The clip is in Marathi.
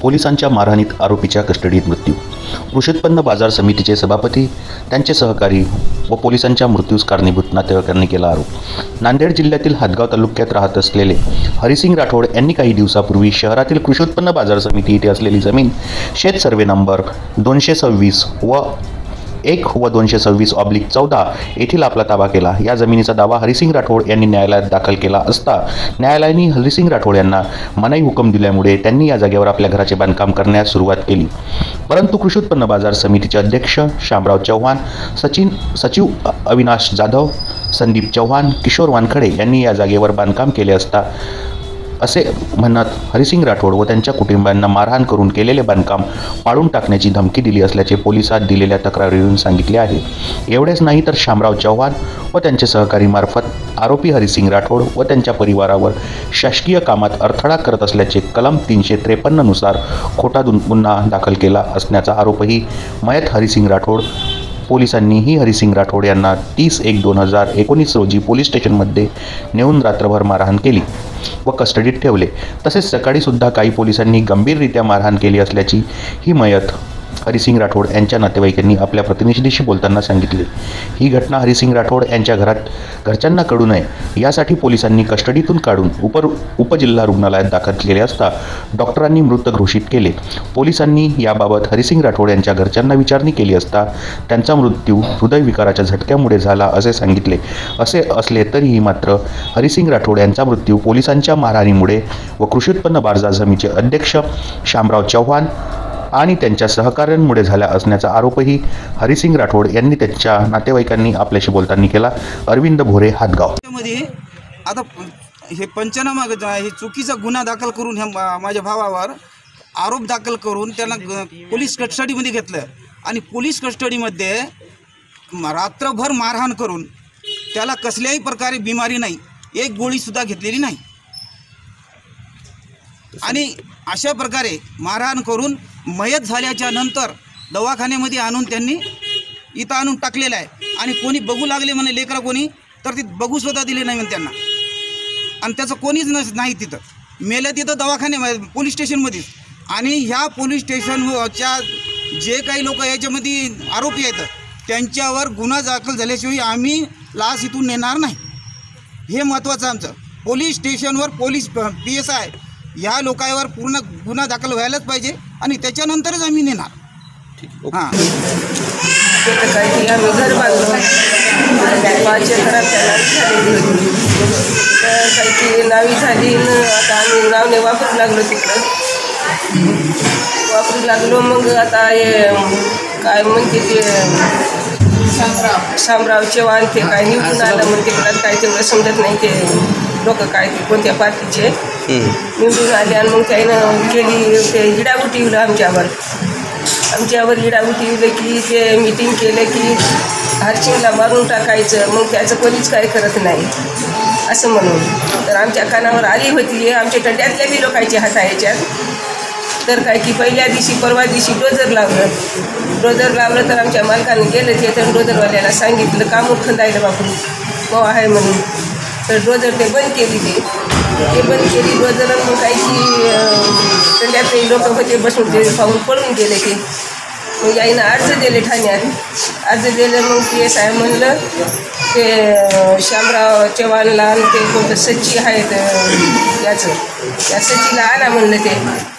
पोलिसांच्या मारहाणीत आरोपीच्या कस्टडीत मृत्यू। कृषी उत्पन्न बाजार समितीचे सभापती, त्यांचे सहकारी व पोलिसांच्या मृत्यूस कारणीभूत नातेवाईकांनी केला आरोप। नांदेड जिल्ह्यातील हदगाव तालुक्यात राहत असलेले हरिसिंग राठोड यांनी काही दिवसापूर्वी शहरातील कृषी उत्पन्न बाजार समिती येथे असलेली जमीन शेत सर्वे नंबर 226 व 1 व 226/14 येथील आपला ताबा केला। या जमिनीचा दावा हरिसिंग राठोड यांनी न्यायालयात दाखल केला असता न्यायालयाने हरिसिंग राठोड यांना मनाई हुकम दिल्यामुळे त्यांनी या जागेवर आपल्या घराचे बांधकाम करण्यास सुरुवात केली। परंतु कृषी उत्पन्न बाजार समितीचे अध्यक्ष शामराव चव्हाण, सचिव अविनाश जाधव, संदीप चव्हाण, किशोर वानखडे यांनी या जागेवर बांधकाम केले असता असे म्हणत हरिसिंग राठोड व त्यांच्या कुटुंबियांना मारहाण करून केलेले बांधकाम पाडून टाकण्याची धमकी दिली असल्याचे पोलिसात दिलेल्या तक्रारीवरून सांगितले आहे। एवढेच नाही तर शामराव चव्हाण व त्यांचे सहकारी मार्फत आरोपी हरिसिंग राठोड व त्यांच्या परिवारावर शासकीय कामात अडथळा करत असल्याचे कलम 353 नुसार खोटा गुन्हा दाखल केला असण्याचा आरोपही मयत हरिसिंग राठोड पोलिसांनीही हरिसिंग राठोड यांना 30/1/2019 रोजी पोलीस स्टेशनमध्ये नेऊन रात्रभर मारहाण केली व कस्टडीत ठेवले। तसेच सकाळी सुद्धा काही पोलिसांनी गंभीररित्या मारहाण केली असल्याची ही मयत हरिसिंग राठोड यांच्या नातेवाईकांनी आपल्या प्रतिनिधीशी बोलताना सांगितले। ही घटना हरिसिंग राठोड यांच्या घरच्यांना कळू नये यासाठी पोलिसांनी कस्टडीतून काढून उपजिल्हा रुग्णालयात दाखल केले असता डॉक्टरांनी मृत घोषित केले। पोलिसांनी याबाबत हरिसिंग राठोड यांच्या घरच्यांना विचारणी केली असता त्यांचा मृत्यू हृदयविकाराच्या झटक्यामुळे झाला असे सांगितले। असे असले तरीही मात्र हरिसिंग राठोड यांचा मृत्यू पोलिसांच्या मारहाणीमुळे व कृषी उत्पन्न बाजार समितीचे अध्यक्ष शामराव चव्हाण आणि त्यांच्या सहकाऱ्यांमुळे झाला असण्याचा आरोपही हरिसिंग राठोड यांनी त्यांच्या नातेवाईकांनी आपल्याशी बोलताना केला। अरविंद भोरे, हदगाव। आता हे पंचनामा हे चुकीचा गुन्हा दाखल करून ह्या माझ्या भावावर आरोप दाखल करून त्यांना पोलीस कस्टडीमध्ये घेतलं आणि पोलीस कस्टडीमध्ये रात्रभर मारहाण करून त्याला कसल्याही प्रकारे बिमारी नाही, एक गोळीसुद्धा घेतलेली नाही आणि अशा प्रकारे मारहाण करून मयत झाल्याच्या नंतर दवाखान्यामध्ये आणून त्यांनी इथं आणून टाकलेलं आहे आणि कोणी बघू लागले म्हणे लेकरं कोणी तर ते बघूसुद्धा दिले नाही म्हणे त्यांना आणि त्याचं कोणीच नाही तिथं मेलं तिथं दवाखान्यामध्ये पोलीस स्टेशनमध्ये आणि ह्या पोलीस स्टेशनच्या जे काही लोक याच्यामध्ये आरोपी आहेत त्यांच्यावर गुन्हा दाखल झाल्याशिवाय आम्ही लाश इथून नेणार नाही। हे महत्त्वाचं आमचं पोलीस स्टेशनवर पोलीस PSI ह्या लोकांवर पूर्ण गुन्हा दाखल व्हायलाच पाहिजे आणि त्याच्यानंतरच आम्ही नेणार। हां काही आम्ही घर बांधलो 5 एकरात काही नावी झाली आता आम्ही नावने वापरू लागलो तिकडं वापरू लागलो। मग आता हे काय म्हणते ते शामराव चव्हाण ते काय निवडून आलं मग तिकडं काय तेवढं समजत नाही ते लोक काय ते कोणत्या पार्टीचे निवडून आले आणि मग त्यानं केली ते हिडागुटी येऊ आमच्यावर हिडागुटी येऊ की ते मीटिंग केलं की हरसिंगला मारून टाकायचं, मग त्याचं कोणीच काय करत नाही असं म्हणून तर आमच्या कानावर आली होती। आमच्या टड्यातल्या बी लोकांच्या हाताळ्याच्यात तर काय की पहिल्या दिवशी परवा दिवशी डोजर लावलं तर आमच्या मालकाने गेलं ते तर डोजरवाल्याला सांगितलं काम खंदायला बापू हो आहे म्हणून तर डोजर ते बंद केली ते बंद केली डोजर मग काही की टंड्यातले लोक होते बसून ते पाहून पळून गेले ते मग आईनं अर्ज दिले ठाण्यात अर्ज दिलं मग PSI म्हणलं ते शामराव चव्हाणला आणि ते कोणतं सच्ची आहेत याचं त्या सच्चीला आला म्हणलं ते